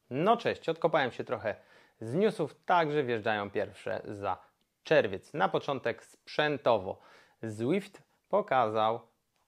No cześć, odkopałem się trochę z newsów, także wjeżdżają pierwsze za czerwiec. Na początek sprzętowo. Zwift pokazał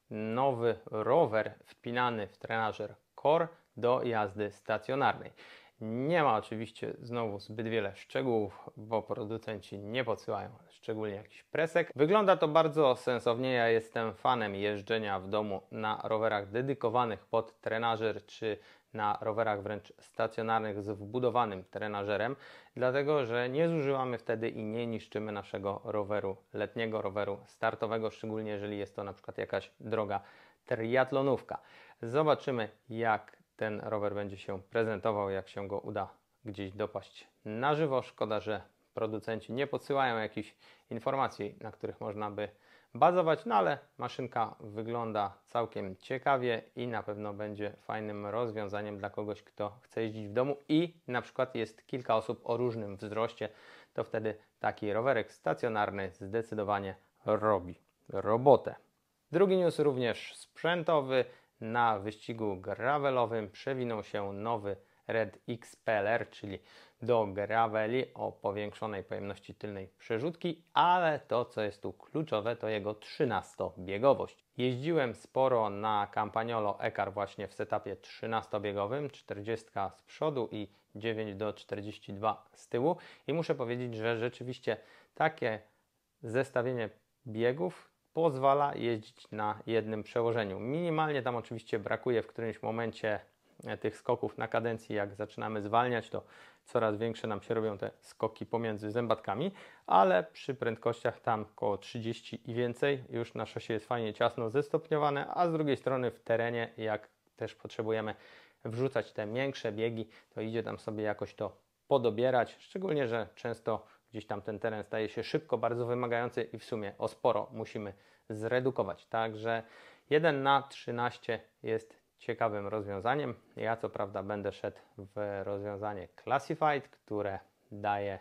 nowy rower wpinany w trenażer Core do jazdy stacjonarnej. Nie ma oczywiście znowu zbyt wiele szczegółów, bo producenci nie podsyłają szczególnie jakichś presek. Wygląda to bardzo sensownie. Ja jestem fanem jeżdżenia w domu na rowerach dedykowanych pod trenażer czy na rowerach wręcz stacjonarnych z wbudowanym trenażerem, dlatego że nie zużywamy wtedy i nie niszczymy naszego roweru letniego, roweru startowego, szczególnie jeżeli jest to na przykład jakaś droga triatlonówka. Zobaczymy, jak ten rower będzie się prezentował, jak się go uda gdzieś dopaść na żywo. Szkoda, że producenci nie podsyłają jakichś informacji, na których można by bazować, no ale maszynka wygląda całkiem ciekawie i na pewno będzie fajnym rozwiązaniem dla kogoś, kto chce jeździć w domu i na przykład jest kilka osób o różnym wzroście, to wtedy taki rowerek stacjonarny zdecydowanie robi robotę. Drugi news również sprzętowy. Na wyścigu gravelowym przewinął się nowy Red XPLR, czyli do graveli o powiększonej pojemności tylnej przerzutki, ale to, co jest tu kluczowe, to jego 13-biegowość. Jeździłem sporo na Campagnolo E-Car właśnie w setupie 13-biegowym, 40 z przodu i 9 do 42 z tyłu i muszę powiedzieć, że rzeczywiście takie zestawienie biegów pozwala jeździć na jednym przełożeniu. Minimalnie tam oczywiście brakuje w którymś momencie tych skoków na kadencji. Jak zaczynamy zwalniać, to coraz większe nam się robią te skoki pomiędzy zębatkami, ale przy prędkościach tam około 30 i więcej już na szosie jest fajnie ciasno zestopniowane, a z drugiej strony w terenie, jak też potrzebujemy wrzucać te większe biegi, to idzie tam sobie jakoś to podobierać, szczególnie, że często gdzieś tam ten teren staje się szybko bardzo wymagający i w sumie o sporo musimy zredukować. Także 1/13 jest ciekawym rozwiązaniem. Ja co prawda będę szedł w rozwiązanie Classified, które daje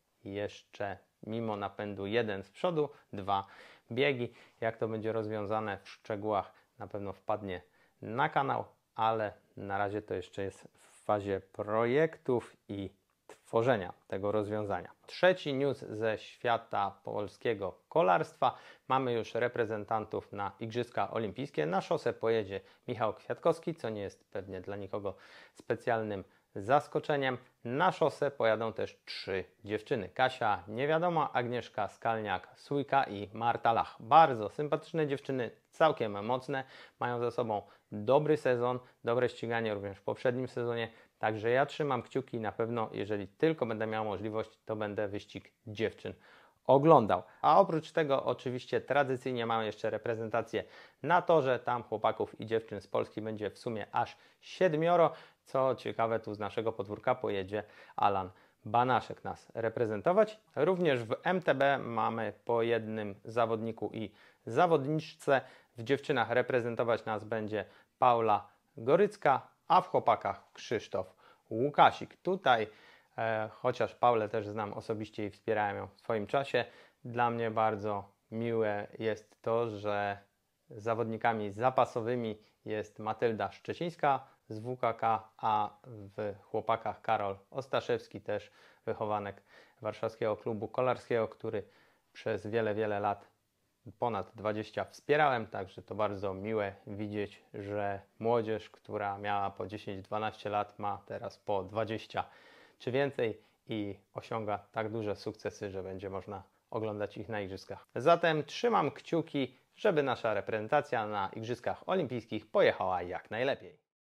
jeszcze mimo napędu 1 z przodu, 2 biegi. Jak to będzie rozwiązane w szczegółach, na pewno wpadnie na kanał, ale na razie to jeszcze jest w fazie projektów i tworzenia tego rozwiązania. Trzeci news ze świata polskiego kolarstwa. Mamy już reprezentantów na Igrzyska Olimpijskie. Na szosę pojedzie Michał Kwiatkowski, co nie jest pewnie dla nikogo specjalnym zaskoczeniem. Na szosę pojadą też 3 dziewczyny. Kasia Niewiadoma, Agnieszka Skalniak-Sójka i Marta Lach. Bardzo sympatyczne dziewczyny, całkiem mocne. Mają za sobą dobry sezon, dobre ściganie również w poprzednim sezonie. Także ja trzymam kciuki i na pewno, jeżeli tylko będę miał możliwość, to będę wyścig dziewczyn oglądał. A oprócz tego oczywiście tradycyjnie mamy jeszcze reprezentację na torze. Tam chłopaków i dziewczyn z Polski będzie w sumie aż 7. Co ciekawe, tu z naszego podwórka pojedzie Alan Banaszek nas reprezentować. Również w MTB mamy po jednym zawodniku i zawodniczce. W dziewczynach reprezentować nas będzie Paula Gorycka, a w chłopakach Krzysztof Łukasik. Tutaj, chociaż Paulę też znam osobiście i wspierałem ją w swoim czasie, dla mnie bardzo miłe jest to, że zawodnikami zapasowymi jest Matylda Szczecińska z WKK, a w chłopakach Karol Ostaszewski, też wychowanek Warszawskiego Klubu Kolarskiego, który przez wiele lat, ponad 20 wspierałem, także to bardzo miłe widzieć, że młodzież, która miała po 10-12 lat, ma teraz po 20 czy więcej i osiąga tak duże sukcesy, że będzie można oglądać ich na igrzyskach. Zatem trzymam kciuki, żeby nasza reprezentacja na Igrzyskach Olimpijskich pojechała jak najlepiej.